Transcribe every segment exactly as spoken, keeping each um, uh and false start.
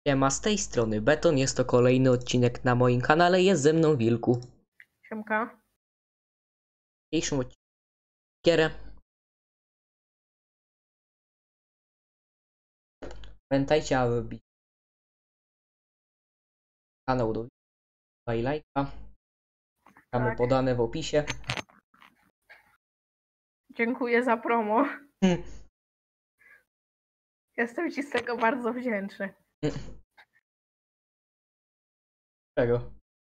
Siema, z tej strony Beton, jest to kolejny odcinek na moim kanale, jest ze mną Wilku. Siemka. W dzisiejszym odcinku gierę. Pamiętajcie, aby bić kanał do i lajka. Mamy Tak. podane w opisie. Dziękuję za promo. Hmm. Jestem ci z tego bardzo wdzięczny. Czego?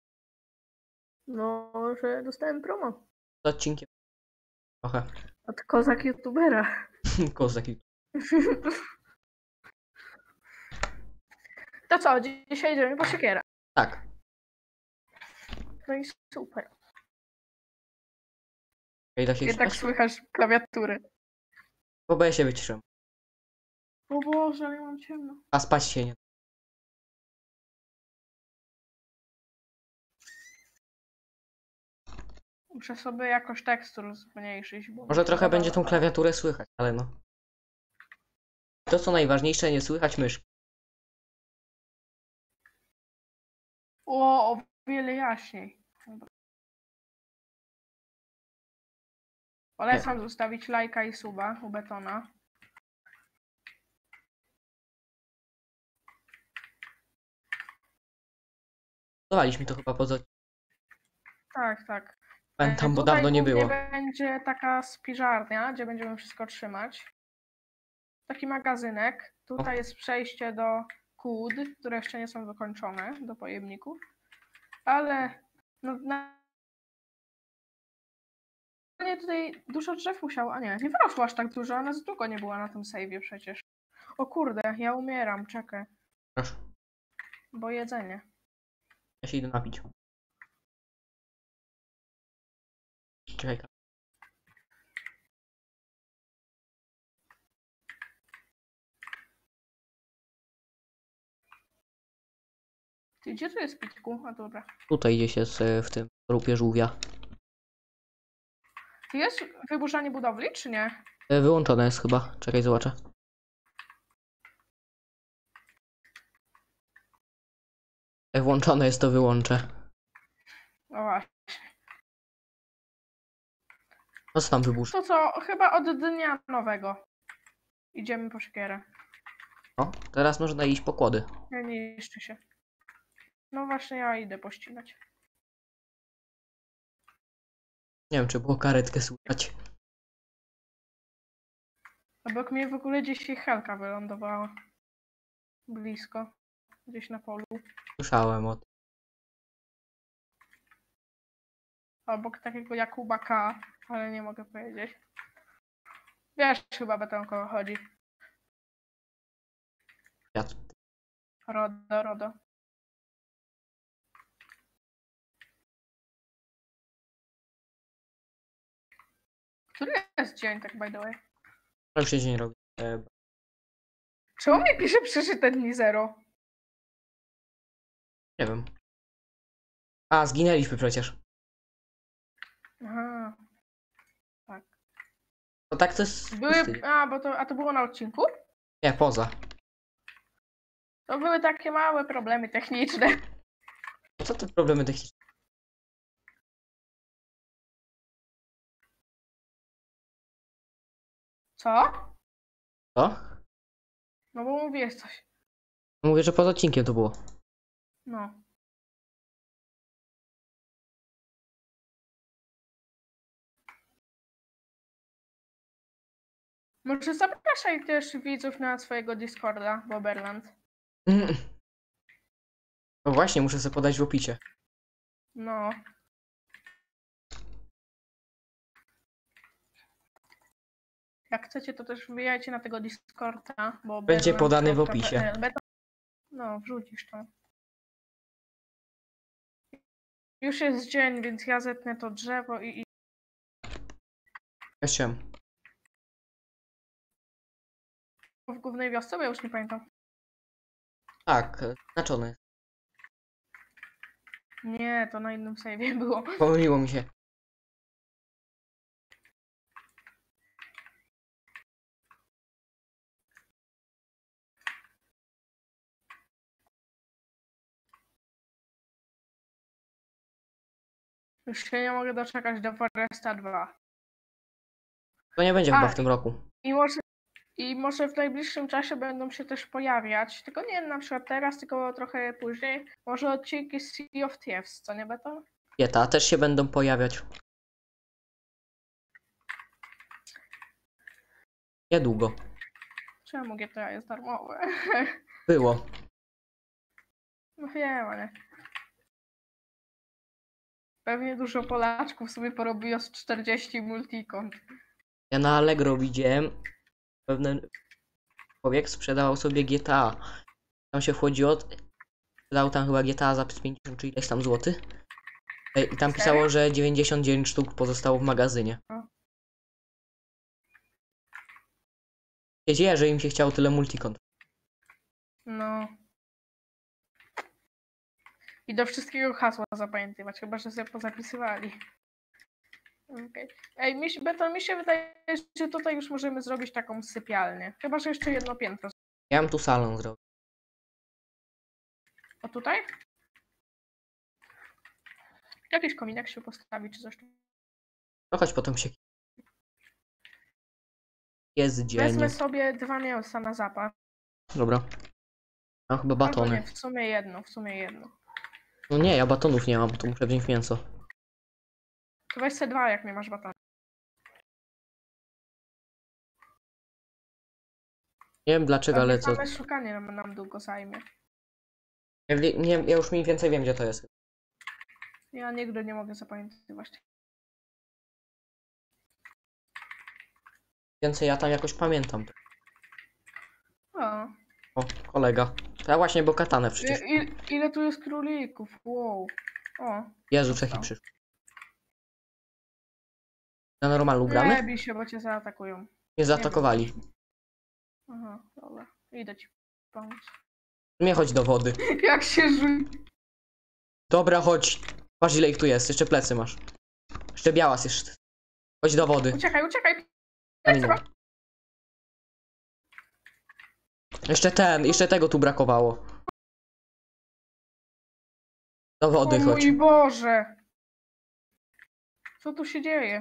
No, że dostałem promo. Z odcinkiem. Trochę. Od kozak youtubera. Kozak. To co, dzisiaj idziemy po siekierę. Tak. No i super. I da się Jednak śmiać? słychać klawiatury. Bo ja się wyciszę. O Boże, ale mam ciemno. A spać się nie. Muszę sobie jakoś tekstur zmniejszyć. Bo Może trochę zabawa. będzie tą klawiaturę słychać, ale no. To co najważniejsze, nie słychać myszki. O, o wiele jaśniej. Polecam zostawić lajka i suba u Betona. Dawaliśmy to chyba poza... Tak, tak. Pamiętam, bo Tutaj dawno nie głównie było. będzie taka spiżarnia, gdzie będziemy wszystko trzymać. Taki magazynek. Tutaj jest przejście do kłód, które jeszcze nie są dokończone, do pojemników. Ale no, na... nie tutaj dużo drzew musiało, a nie, nie wyrosło aż tak dużo, ona za długo nie była na tym save'ie przecież. O kurde, ja umieram, czekaj, Proszę. bo jedzenie. Ja się idę napić. Czekaj. Ty, gdzie tu jest pitku? A dobra. Tutaj gdzieś jest e, w tym grupie żółwia. Czy jest wyburzanie budowli, czy nie? E, Wyłączone jest chyba. Czekaj, zobaczę. Jak włączone jest, to wyłączę. O właśnie. No co tam wyburz? To co, chyba od dnia nowego idziemy po siekierę. O, teraz można iść po kłody. Nie niszczy się. No właśnie, ja idę pościnać. Nie wiem, czy było karetkę słychać. Obok mnie w ogóle gdzieś jej helka wylądowała. Blisko. Gdzieś na polu. Słyszałem o tym. Obok takiego Jakuba K, ale nie mogę powiedzieć. Wiesz chyba, Beton, o kogo chodzi. Ja... Rodo, Rodo. Który jest dzień, tak by the way? Jak się dzień robi? E, Czemu mi pisze przeczyte dni zero? nie wiem. A, zginęliśmy przecież. Aha. No tak to jest... Były... A, bo to... A to było na odcinku? Nie, poza. To były takie małe problemy techniczne. Co te problemy techniczne? Co? Co? No bo mówiłeś coś. Mówię, że poza odcinkiem to było. No. Może zapraszaj też widzów na swojego Discorda, Boberland. Mm. No właśnie, muszę sobie podać w opisie. No. Jak chcecie, to też wbijajcie na tego Discorda, bo Będzie Berland podany w kropka opisie. pe el. Beton... No, wrzucisz to. Już jest dzień, więc ja zetnę to drzewo i... i... Ja chciałem. w głównej wiosce, bo ja już nie pamiętam. Tak, e, znaczony. Nie, to na innym save'ie było. Pomyliło mi się. Już się nie mogę doczekać do Foresta dwa. To nie będzie A. chyba w tym roku. I może, I może w najbliższym czasie będą się też pojawiać, tylko nie na przykład teraz, tylko trochę później, może odcinki z Sea of Thieves, co nie Beton? G T A też się będą pojawiać. Niedługo. Czemu G T A jest darmowe? Było. No wiem, ale... Pewnie dużo Polaczków sobie porobiło z czterdzieści multikont. Ja na Allegro widziałem, pewien człowiek sprzedawał sobie G T A. Tam się wchodziło, sprzedał tam chyba G T A za pięćdziesiąt czy ileś tam złotych. I tam pisało, że dziewięćdziesiąt dziewięć sztuk pozostało w magazynie. Się dzieje, że im się chciało tyle multikont. No. I do wszystkiego hasła zapamiętywać, chyba że sobie pozapisywali. Okay. Ej, mi się, Beton, mi się wydaje, że tutaj już możemy zrobić taką sypialnię. Chyba że jeszcze jedno piętro. Ja bym tu salon zrobił. O tutaj? Jakiś kominek się postawi, czy coś. No chodź potem się... Jest dzień. Wezmę sobie dwa mięsa na zapas. Dobra. Mam chyba Albo batony. nie, w sumie jedno, w sumie jedno. No nie, ja batonów nie mam, to muszę wziąć mięso. To weź se dwa, jak nie masz batonu. Nie wiem dlaczego, ale co... Same szukanie nam, nam długo zajmie. Ja, wie- nie, ja już mniej więcej wiem, gdzie to jest. Ja nigdy nie mogę zapamiętywać. Więcej ja tam jakoś pamiętam. O. O, kolega. To ja właśnie, bo katanę przecież. I, i, ile tu jest królików? Wow. O. Jezu, Czeki przyszł. Na normalu gramy? Nie bij się, bo cię zaatakują. Mnie zaatakowali. Aha, dobra. Idę ci pomóc. Nie chodź do wody. Jak się rzuci. Dobra, chodź. Patrz ile ich tu jest, jeszcze plecy masz. Jeszcze białas jest. Chodź do wody. Uciekaj, uciekaj. Minął. Jeszcze ten, jeszcze tego tu brakowało. Do wody O chodź. mój Boże. Co tu się dzieje?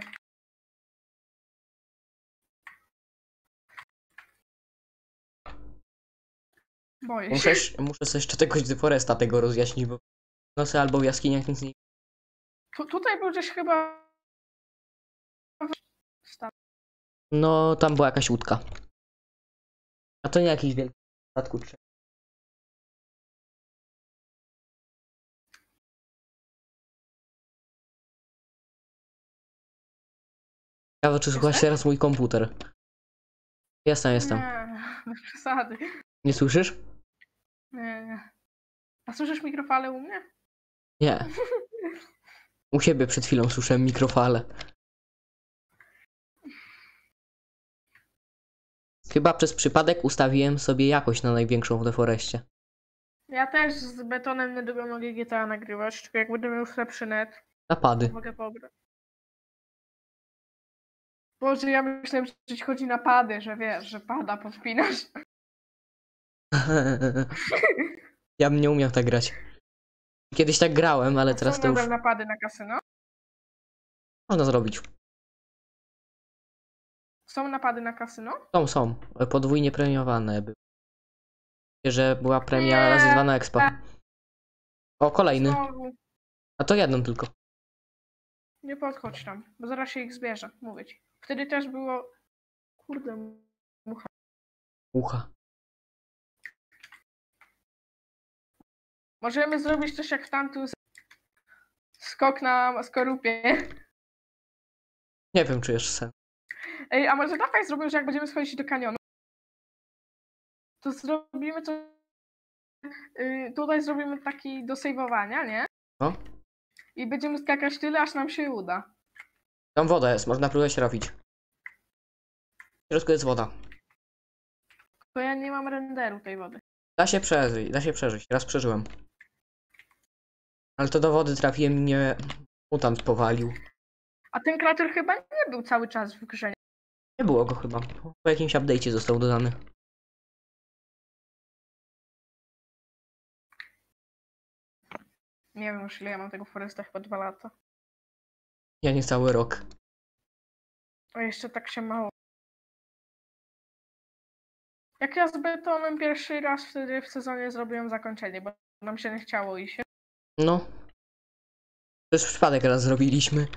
Boję się. Muszę, muszę sobie jeszcze tegoś Foresta tego rozjaśnić, bo no sobie albo w jaskiniach nic nie... Tu, tutaj był gdzieś chyba... Staw. No, tam była jakaś łódka. A to nie jakiś wielki statku trzeba. Ciekawe, czy słuchasz teraz mój komputer. Jestem, jestem. Nie, bez przesady. Nie słyszysz? Nie, nie. A słyszysz mikrofale u mnie? Nie. U siebie przed chwilą słyszałem mikrofale. Chyba przez przypadek ustawiłem sobie jakość na największą w deforeście. Ja też z Betonem niedługo mogę G T A nagrywać, tylko jak będę miał lepszy net, Napady. to mogę pograć. Boże, ja myślałem, że ci chodzi na pady, że wiesz, że pada podpinasz. Ja bym nie umiał tak grać. Kiedyś tak grałem, ale teraz Są to już nadal napady na kasyno? można zrobić. Są napady na kasyno? Są, są. Podwójnie premiowane były. Że była premia Nie. razy dwa na expa. O, kolejny. Znowu. A to jedną tylko. Nie podchodź tam, bo zaraz się ich zbierze, mówię ci. Wtedy też było... Kurde, mucha. Ucha. Możemy zrobić coś jak w tamtym skok na skorupie. Nie wiem, czy jeszcze sen. Ej, a może dawaj zrobimy, że jak będziemy schodzić do kanionu, to zrobimy to... Yy, tutaj zrobimy taki do sejwowania, nie? No. I będziemy skakać tyle, aż nam się uda. Tam woda jest, można próbować się robić. W środku jest woda. Bo ja nie mam renderu tej wody. Da się przeżyć, da się przeżyć. Raz przeżyłem. Ale to do wody trafiłem i mnie mutant powalił. A ten krater chyba nie był cały czas w grze. Nie było go chyba. Po jakimś update'cie został dodany. Nie wiem już ile ja mam tego Foresta, chyba dwa lata. Ja nie cały rok. A jeszcze tak się mało. Jak ja z betonem pierwszy raz wtedy w sezonie zrobiłem zakończenie, bo nam się nie chciało iść. No. To jest przypadek raz zrobiliśmy.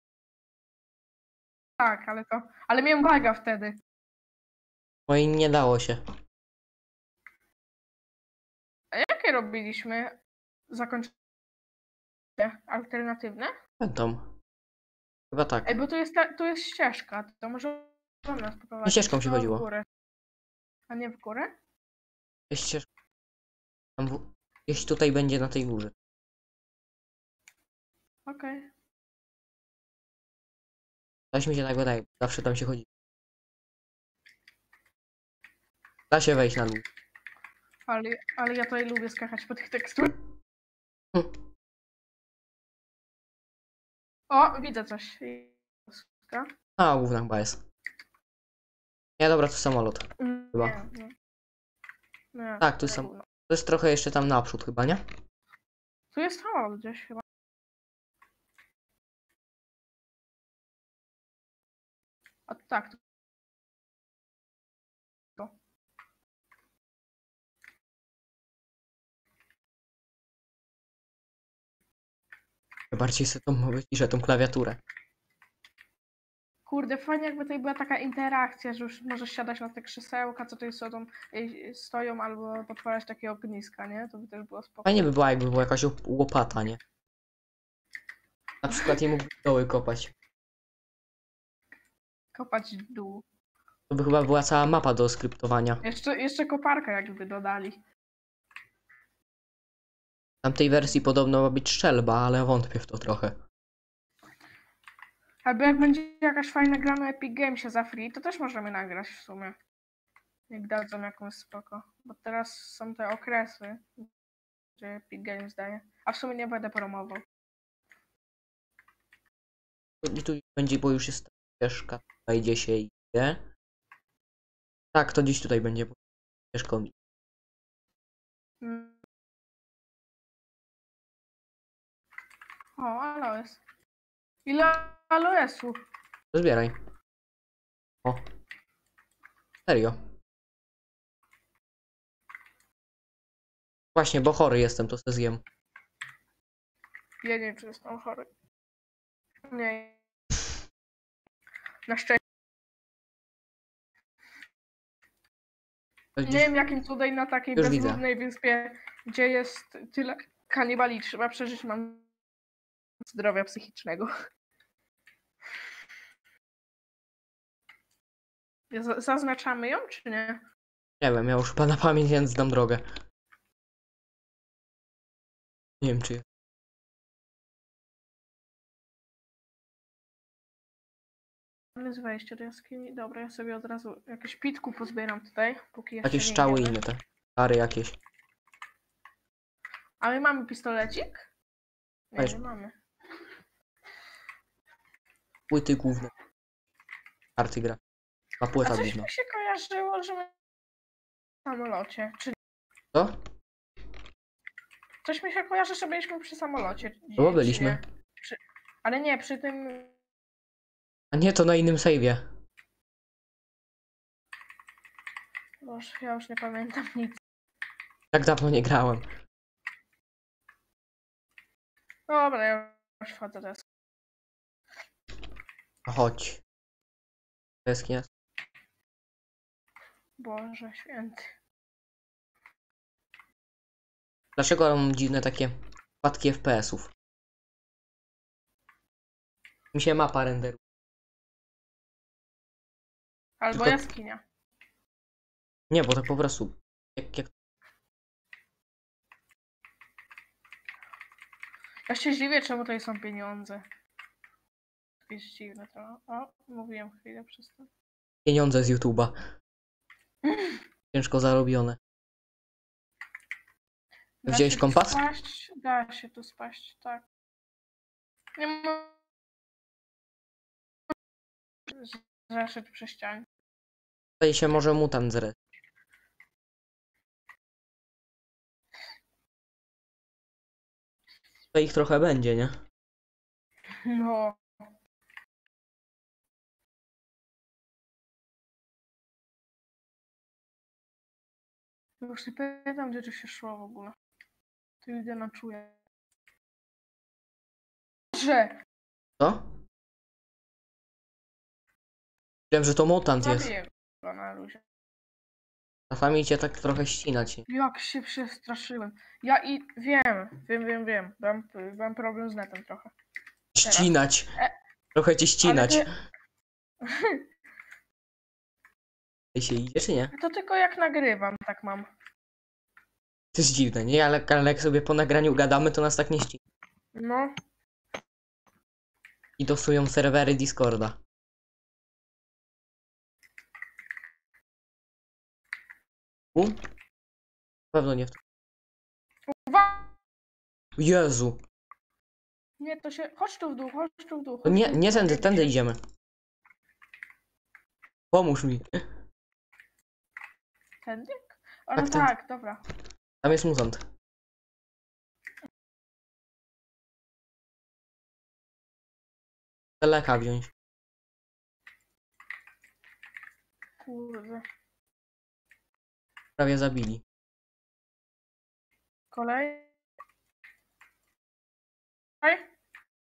Tak, ale to. Ale miałem baga wtedy. No i nie dało się. A jakie robiliśmy zakończenie alternatywne? Pamiętam. Chyba tak. Ej, bo tu jest, ta, tu jest ścieżka, to może on nas poprowadzić. ścieżką się No, chodziło. w górę. A nie w górę? Jest ścieżka. Tam w... Gdzieś tutaj będzie na tej górze. Okej. Okay. Coś mi się tak wydaje. Zawsze tam się chodzi. Da się wejść na dół. Ale, ale ja tutaj lubię skakać po tych teksturach. Hm. O, widzę coś. A, główna chyba jest. Nie, dobra, to samolot. Chyba. Nie, nie. Nie, Tak, tu nie sam. było. To jest trochę jeszcze tam naprzód chyba, nie? Tu jest samolot gdzieś chyba. A tak. tu- To. Bardziej sobie tą wyciszę tą klawiaturę. Kurde, fajnie jakby tutaj była taka interakcja, że już możesz siadać na te krzesełka, co tutaj stoją, ej, stoją albo potwarzać takie ogniska, nie? To by też było spoko. Fajnie by była, jakby była jakaś łop- łopata, nie? Na przykład nie mógłby doły kopać. Kopać w dół. To by chyba była cała mapa do skryptowania. Jeszcze, jeszcze koparkę jakby dodali. W tamtej wersji podobno ma być strzelba, ale wątpię w to trochę. Albo jak będzie jakaś fajna gra na Epic Gamesie za free, to też możemy nagrać w sumie. Jak dadzą jakąś spoko. Bo teraz są te okresy, że Epic Games daje. A w sumie nie będę promował. I tu będzie, bo już jest ścieżka, tutaj gdzie się idzie. Tak, to dziś tutaj będzie ścieżką. Mm. O, aloes. Ile aloesów? To zbieraj. O. Serio. Właśnie, bo chory jestem, to se zjem. Ja nie wiem, czy jestem chory. Nie. Na szczęście. To Nie dziś... wiem, jakim cudem na takiej Już widzę. bezludnej wyspie, gdzie jest tyle kanibali, trzeba przeżyć, mam zdrowia psychicznego. Z- Zaznaczamy ją, czy nie? Nie wiem, ja już chyba na pamięć, więc znam drogę. Nie wiem, czy jest. Jest wejście do jaskini. Dobra, ja sobie od razu jakieś pitku pozbieram tutaj, póki jeszcze Jakieś nie strzały idziemy. inne te. Stary jakieś. A my mamy pistolecik? Nie, Weź. nie mamy. Płyty główne. Karty gra. Ma A płyta coś główna. mi się kojarzyło, że my w samolocie. Czy Co? coś mi się kojarzy, że byliśmy przy samolocie. No bo czy byliśmy. nie? Przy... Ale nie, przy tym. A nie, to na innym save'ie. Boże, ja już nie pamiętam nic. Tak dawno nie grałem. Dobra, ja już wchodzę teraz. No chodź. To jest kino. Boże święty. Dlaczego mam dziwne takie spadki F P S-ów? Mi się mapa renderuje. Albo Tylko- jaskinia. Nie, bo tak po prostu. Jak, jak... Ja się dziwię, czemu tutaj są pieniądze. Jakieś dziwne to. O, mówiłem chwilę przez to. Pieniądze z YouTube'a. Ciężko zarobione. Da Wziąłeś się tu kompas? Spaść? Da się tu spaść, tak. Nie ma... Zaszedł przez ścianę. Tutaj się może mutant zre. To ich trochę będzie, nie? No. Już nie pamiętam, gdzie tu się szło w ogóle. Tu idę na czuję. Że! Co? Wiem, że to mutant jest. Zabiję go na luzie. Czasami cię tak trochę ścinać. Jak się przestraszyłem. Ja i wiem, wiem, wiem, wiem. Mam, mam problem z netem trochę. Ścinać. E, Trochę cię ścinać. Ale Ty się idzie, czy nie? to tylko jak nagrywam, tak mam. To jest dziwne, nie? Ale, ale jak sobie po nagraniu gadamy, to nas tak nie ścina. No. I dosują serwery Discorda. U? Na pewno nie w to. Uwa- Jezu! Nie, to się... Chodź tu w dół, chodź tu w dół. No chodź nie, tu w nie dół. tędy, tędy idziemy. Pomóż mi. Tędy? O, no Tak, tędy. tak, dobra. Tam jest mutant. Leka wziąć. Kurde. Prawie zabili. Kolej. Oj.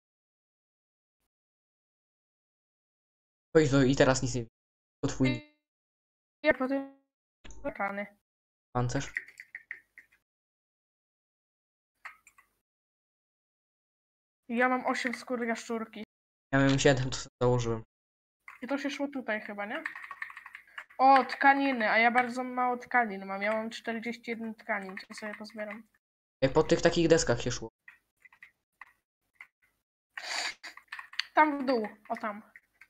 Chodź do i teraz nic nie widzi. To twój Ja potem... Zakany. pancerz. Ja mam osiem skóry jaszczurki. Ja miałem siedem, to sobie założyłem. I to się szło tutaj chyba, nie? O, tkaniny, a ja bardzo mało tkanin mam. Ja mam czterdzieści jeden tkanin, to sobie pozbieram. Jak po tych takich deskach się szło. Tam w dół, o tam.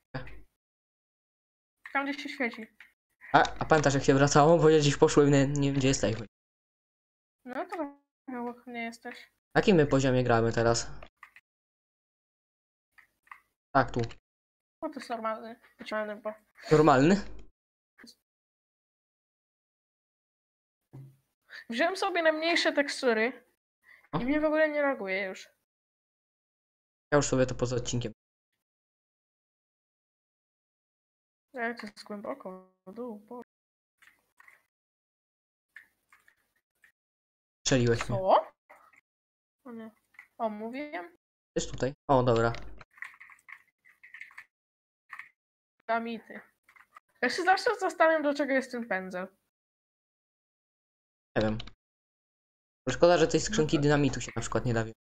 Tam gdzieś się świeci. A, a pamiętasz jak się wracało? Bo ja gdzieś poszłem, nie, nie wiem gdzie jesteśmy. No to obok nie jesteś. Na jakim my poziomie gramy teraz? Tak, tu. No to jest normalny. Wyciągnę, bo... Normalny? Wziąłem sobie najmniejsze tekstury O. i mnie w ogóle nie reaguje już. Ja już sobie to poza odcinkiem. Ale to jest głęboko w dół. Bo... Strzeliłeś mnie. Co? O nie. O, mówiłem? Jest tutaj. O, dobra. Damity. Ja się zawsze zastanawiam, do czego jest ten pędzel. Nie wiem. Szkoda, że tej skrzynki dynamitu się na przykład nie da wziąć.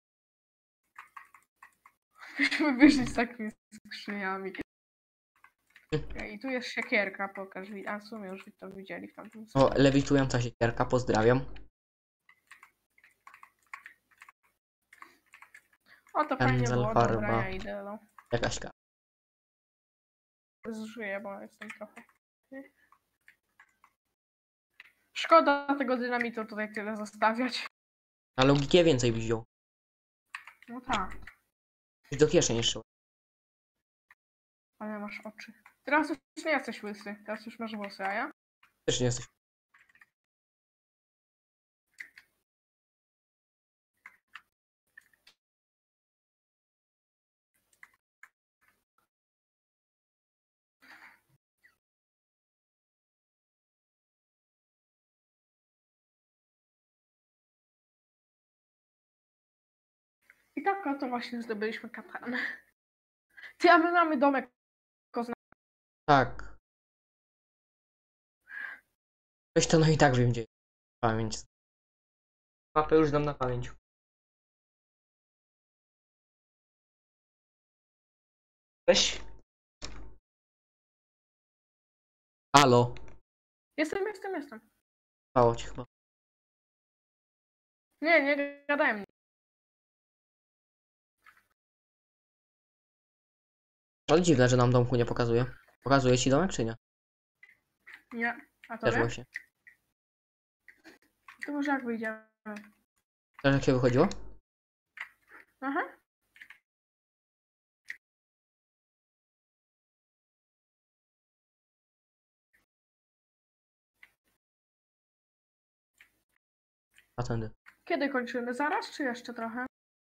Myśmy wyszli z takimi skrzyniami. I tu jest siekierka, pokaż. A w sumie już to widzieli w tamtym O, lewitująca siekierka, pozdrawiam. O, to fajnie Pędzel, było. farba. Dobra, ja idę. No. Jakaś ka. Zużyję, bo jestem trochę... Szkoda tego dynamitu tutaj tyle zostawiać. Na logikę więcej byś wziął. No tak, Byś do kieszeni jeszcze. ale masz oczy. Teraz już nie jesteś łysy, teraz już masz włosy, a ja? Też nie jesteś. I tak oto właśnie zdobyliśmy katanę. Ty, a my mamy domek kozna. Tak. Weź to no i tak wiem gdzie jest. Pamięć. Mapę już dam na pamięć. Weź. Halo. Jestem, jestem, jestem. Mało ci chyba. Nie, nie gadałem. Ale dziwne, że nam domku nie pokazuje. Pokazuje ci domek czy nie? Nie. A to Też wie? właśnie. To może jak wyjdziemy. Też jak się wychodziło? Aha. A tędy. Kiedy kończymy? Zaraz, czy jeszcze trochę?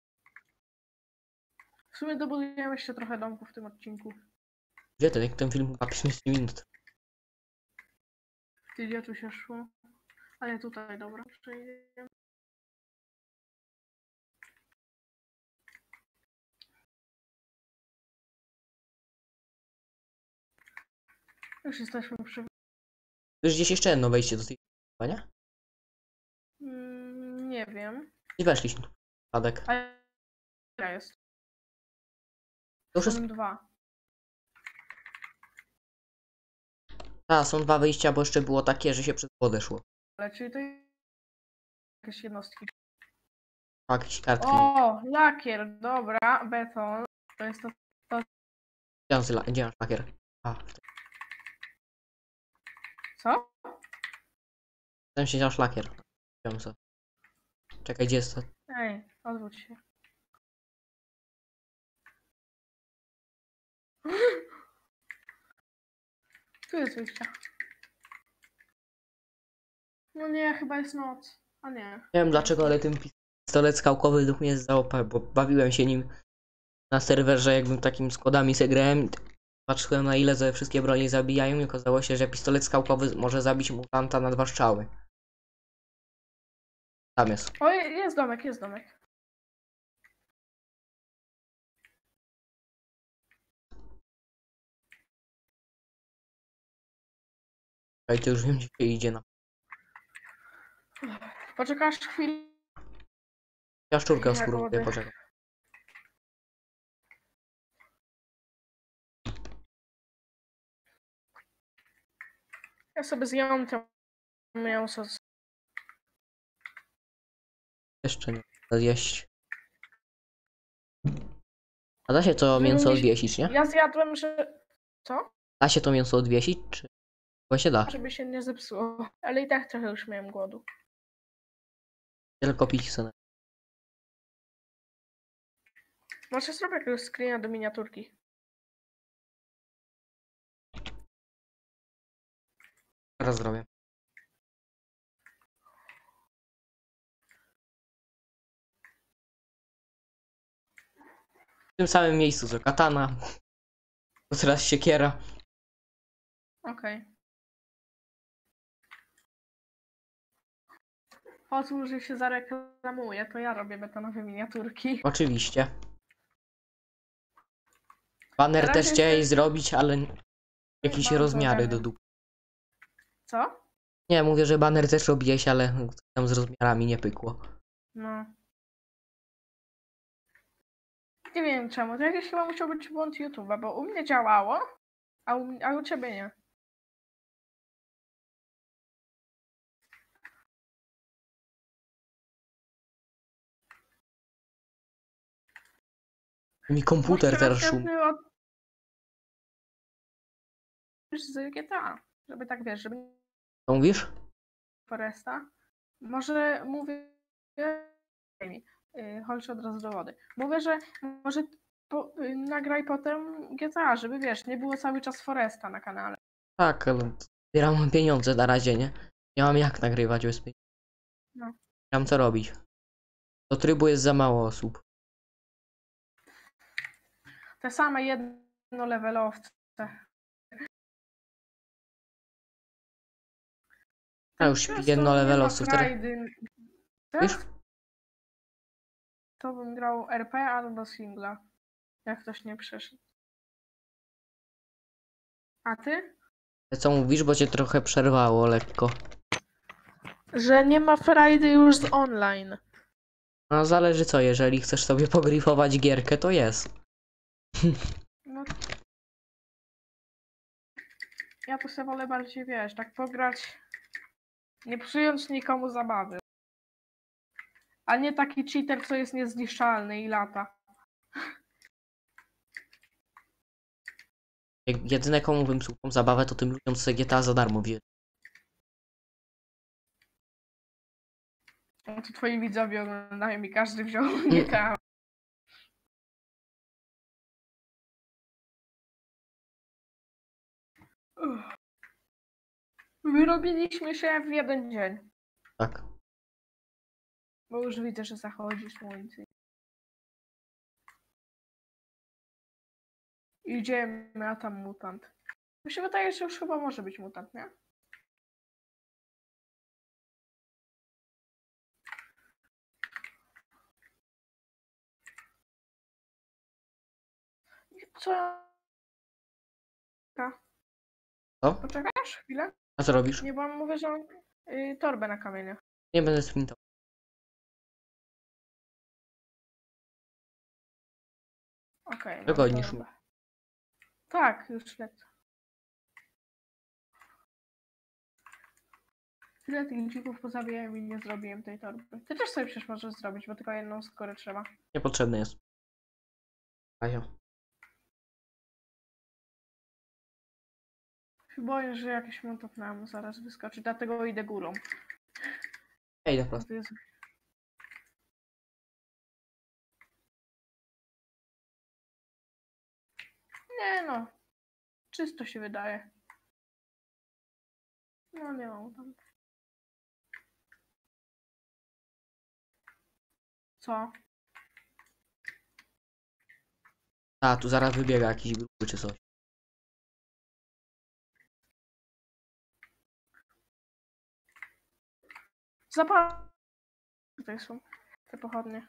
W sumie dobudujemy jeszcze trochę domków w tym odcinku. Gdzie ten? Jak ten film ma piętnaście minut. Ty, gdzie tu się szło? A nie tutaj, dobra. Przejdziemy. Już jesteśmy przy... Już gdzieś jeszcze jedno wejście do tej chyba, nie? Mm, nie wiem. I weszliśmy tu. Przypadek. A ja jest. To już jest... Są dwa. A, są dwa wyjścia, bo jeszcze było takie, że się przez wodę szło. Ale czyli to jakieś jednostki. Tak, jakieś kartki. O, lakier, dobra, beton. To jest to. Gdzie masz la- Gdzie masz lakier? A, w Co? tym się masz lakier. Wiem co. Czekaj, gdzie jest to? Ej, odwróć się. Tu jest wyjście. No nie, chyba jest noc. A nie. Nie wiem dlaczego, ale ten pistolet skałkowy duch mnie jest za O P, bo bawiłem się nim na serwerze, jakbym takim składami se grałem. Patrzyłem na ile ze wszystkie broni zabijają i okazało się, że pistolet skałkowy może zabić mutanta na dwa strzały. Tam jest. O, je- jest domek, jest domek. Czekaj, to już wiem gdzie się idzie na... Poczekasz chwilę. Ja szczurkę Jak spróbuję, młody. poczekaj. Ja sobie zjem to mięso. z- Jeszcze nie chcę zjeść. A da się to mięso Mieliś- odwiesić, nie? Ja zjadłem, że... Co? Da się to mięso odwiesić, czy... Chyba się da. Żeby się nie zepsuło. Ale i tak trochę już miałem głodu. Tylko pić sobie. Może zrobię jakiegoś screena do miniaturki. Teraz zrobię. W tym samym miejscu co katana. To teraz siekiera. Okej. Pozwól, że się zareklamuję, to ja robię betonowe miniaturki. Oczywiście. Banner Na też razie chciałeś jestem- zrobić, ale jakieś Bardzo rozmiary do ogarniam. dupy. Co? Nie, mówię, że banner też robiłeś, ale tam z rozmiarami nie pykło. No. Nie wiem czemu, to jakiś chyba musiał być błąd YouTube'a, bo u mnie działało, a u, a u ciebie nie. Mi komputer Może teraz szum. następny od... z G T A, żeby tak wiesz, żeby nie Co mówisz? Foresta. Może mówię... Yy, chodź od razu do wody. Mówię, że może po, yy, nagraj potem G T A, żeby wiesz, nie było cały czas Foresta na kanale. Tak, ale zbieram pieniądze na razie, nie? Nie mam jak nagrywać bez pieniędzy. No. Nie mam co robić. Do trybu jest za mało osób. Te same jednolevelowce. A już Teraz jedno to nie level ma osób teraz. frajdy. Wiesz? Teraz to bym grał R P albo singla. Jak ktoś nie przeszedł. A ty? Co mówisz, bo cię trochę przerwało lekko. Że nie ma frajdy już z online. No zależy co, jeżeli chcesz sobie pogrifować gierkę, to jest. No. Ja to sobie wolę bardziej, wiesz, tak pograć, nie psując nikomu zabawy. A nie taki cheater, co jest niezniszczalny i lata. Jak jedyne komu bym psuł tą zabawę, to tym ludziom co G T A za darmo wzięli. No to twoi widzowie oglądają i każdy wziął G T A. Uff. Wyrobiliśmy się w jeden dzień. Tak. Bo już widzę, że zachodzi słońce. Idziemy, a tam mutant. Mi się wydaje, że już chyba może być mutant, nie? Co? Co? Poczekasz chwilę? A co robisz? Nie, bo on mówię, że on y, torbę na kamieniu. Nie będę sprintował. Okej, okay, Wygodnisz mi. Tak, już lecę. Tyle tych dzików pozabijałem i nie zrobiłem tej torby. Ty też sobie przecież możesz zrobić, bo tylko jedną skórę trzeba. Niepotrzebny jest. Ajo. Boję, że jakieś montofnamo zaraz wyskoczy, dlatego idę górą. Ja idę prosto. Nie no, czysto się wydaje. No nie mam tam. Co? A, tu zaraz wybiega jakiś gruby czy coś. Zapal. Tutaj są te pochodnie.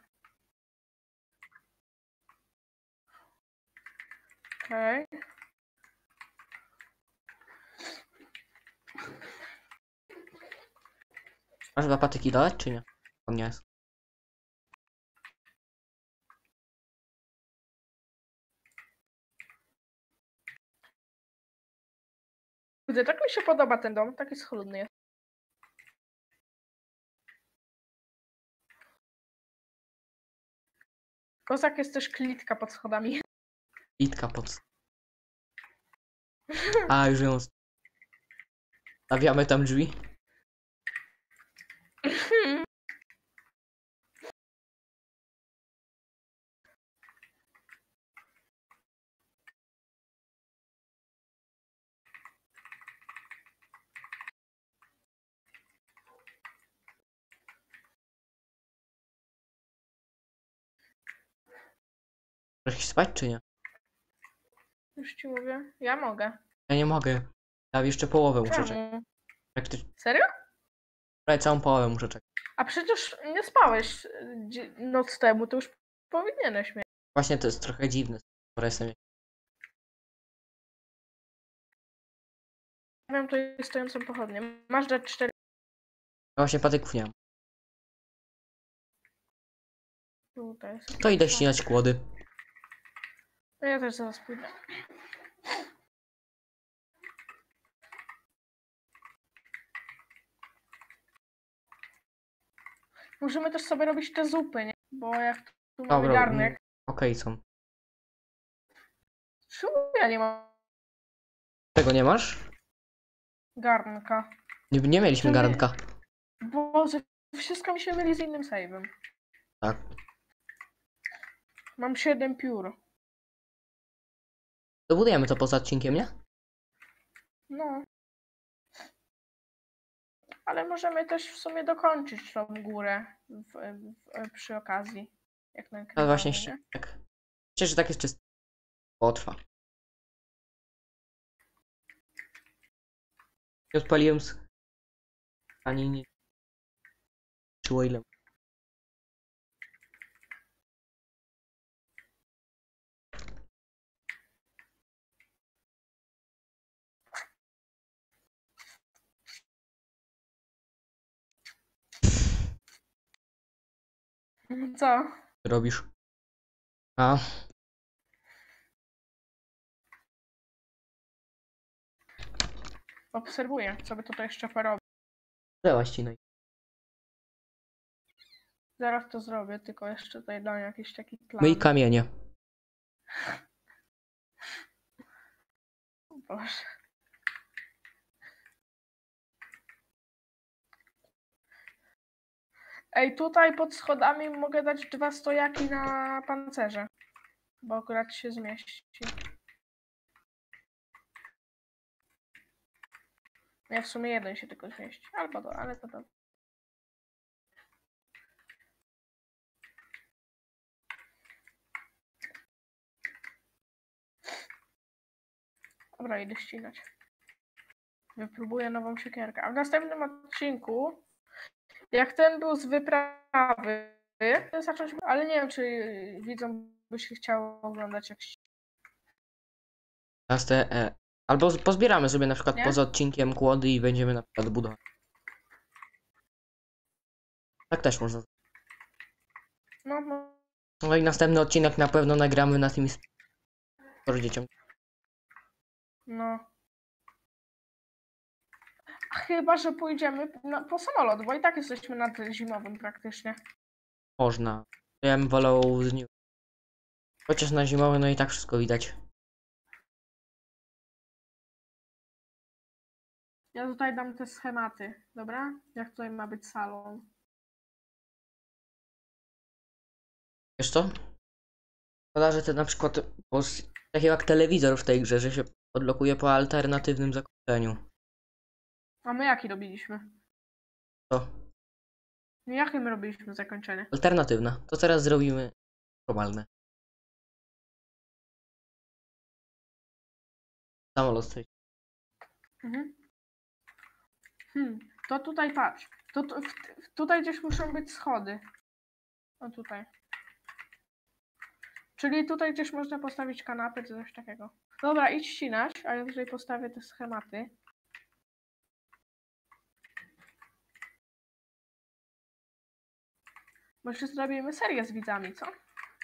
Okej. Okay. Masz dwa patyki dać, czy nie? To nie jest. Gdy tak mi się podoba ten dom, taki schludny jest. Kozak jest też klitka pod schodami. Klitka pod... A, już ją... Stawiamy tam drzwi. Możesz spać, czy nie? Już ci mówię. Ja mogę. Ja nie mogę. Ja jeszcze połowę muszę czekać. Czemu? Praktycznie Serio? prawie całą połowę muszę czekać. A przecież nie spałeś dzie- noc temu, to już powinieneś mieć. Właśnie to jest trochę dziwne. Bo jestem... Mam tutaj stojącą pochodnię. Masz dać cztery. Ja właśnie patyków nie mam. Tutaj jest. To idę ścinać kłody. No ja też zaraz pójdę. Możemy też sobie robić te zupy, nie? Bo jak tu mamy Dobra, garnek. Okej, okay, są. Czemu ja nie mam Tego nie masz? garnka? Nie, nie mieliśmy Czemu- garnka. Boże, wszystko mi się myli z innym save'em. Tak. Mam siedem piór. Dobudujemy to poza odcinkiem, nie? No. Ale możemy też w sumie dokończyć tą górę w, w, przy okazji. Jak A nagrywamy, właśnie, nie? tak. Myślę, że tak jest czysto. Potrwa. I odpaliłem z... Ani nie... Czyło ile? Co? Ty robisz? A, Obserwuję, co by tutaj jeszcze porobić. drzewa ścinaj. Zaraz to zrobię, tylko jeszcze tutaj dam jakiś taki plan. Myj kamienie. O Boże. Ej, tutaj pod schodami mogę dać dwa stojaki na pancerze. Bo akurat się zmieści. Nie, w sumie jeden się tylko zmieści. Albo to, ale to to. Dobra, idę ścinać. Wypróbuję nową siekierkę. A w następnym odcinku, jak ten był z wyprawy, zacząć, ale nie wiem, czy widzom by się chciało oglądać jak Teraz te, e, albo z- pozbieramy sobie na przykład Nie? poza odcinkiem kłody i będziemy na przykład budować. Tak też można. No, no. No i następny odcinek na pewno nagramy na tym z dzieciom. No. Chyba, że pójdziemy na, po samolot, bo i tak jesteśmy nad zimowym praktycznie. Można. Ja bym wolał z nim. Chociaż na zimowy no i tak wszystko widać. Ja tutaj dam te schematy, dobra? Jak tutaj ma być salon. Wiesz co? Szkoda, że to na przykład bo s- takiego jak telewizor w tej grze, że się odblokuje po alternatywnym zakończeniu. A my jaki robiliśmy? To Jakie my robiliśmy zakończenie? alternatywne. To teraz zrobimy normalne. Samolot stoi. Mhm. Hmm, to tutaj patrz. To, to, w, tutaj gdzieś muszą być schody. O tutaj. Czyli tutaj gdzieś można postawić kanapę czy coś takiego. Dobra, idź ścinać, a ja tutaj postawię te schematy. Może zrobimy serię z widzami, co?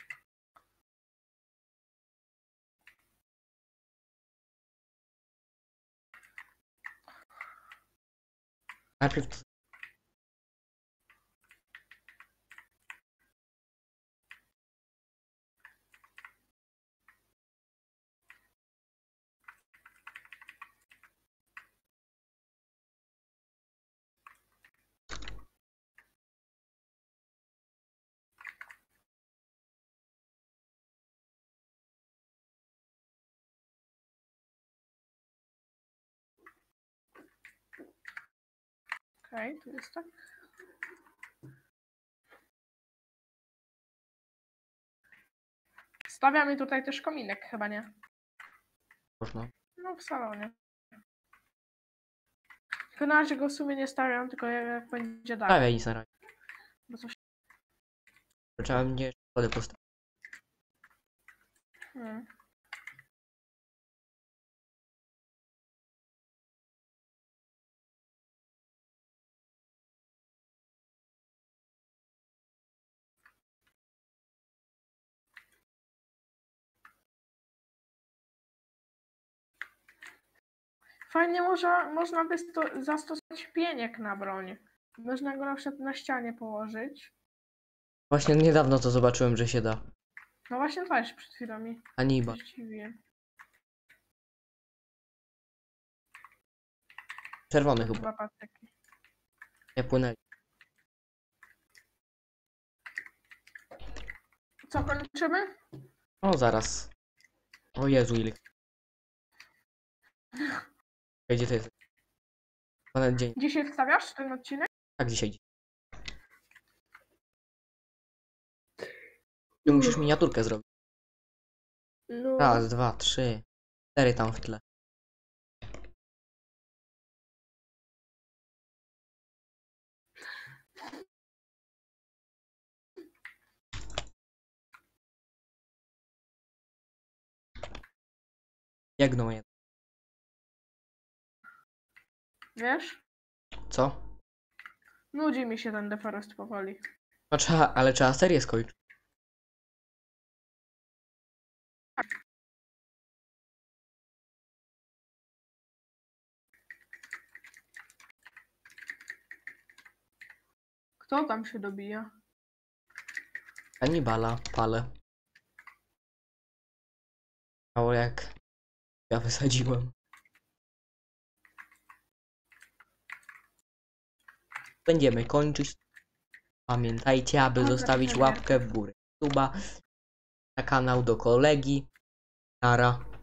Najpierw Okej, okay, tu jest tak. Stawiamy tutaj też kominek, chyba nie? można. No w salonie. Tylko na razie go w sumie nie stawiam, tylko jak, jak będzie dalej. Stawiaj nic na razie. Bo coś... Trzeba mnie szkody postawić. Hmm. Fajnie można, można wysto- zastosować pieniek na broń. Można go na przykład na ścianie położyć. Właśnie niedawno to zobaczyłem, że się da. No właśnie też przed chwilą mi Aniba. zdziwiłem. Czerwony chyba. Dwa patyki. Nie płynęli. Co, kończymy? O, zaraz. O Jezu, ile. Gdzie to jest? Ponad dzień. Dzisiaj wstawiasz ten odcinek? Tak, dzisiaj. Ty musisz miniaturkę zrobić. No. Raz, dwa, trzy. Cztery tam w tle. Biegną je. Wiesz? Co? Nudzi mi się ten deforest powoli. No trzeba, ale trzeba serię skończyć. Kto tam się dobija? Kanibala, palę. Mało jak ja wysadziłem. Będziemy kończyć. Pamiętajcie, aby Dobra, zostawić dobra. łapkę w górę. Suba na kanał do kolegi. Nara.